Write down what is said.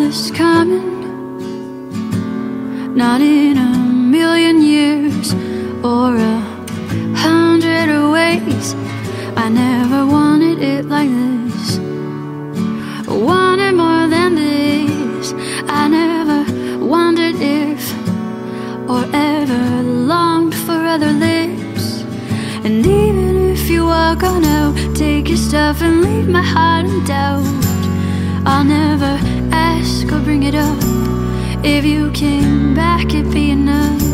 this coming, not in a million years or 100 ways. I never wanted it like this. I wanted more than this. I never wondered if or ever longed for other lips. And even if you walk on out, take your stuff and leave my heart in doubt, I'll never ask or bring it up. If you came back, it'd be enough.